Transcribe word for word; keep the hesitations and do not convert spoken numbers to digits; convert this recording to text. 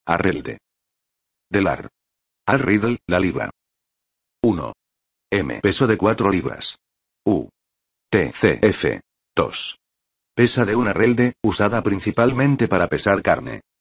Arrelde. Delar. Al Riddle, la libra. uno. M. Peso de cuatro libras. U. T C F. dos. Pesa de un arrelde, usada principalmente para pesar carne.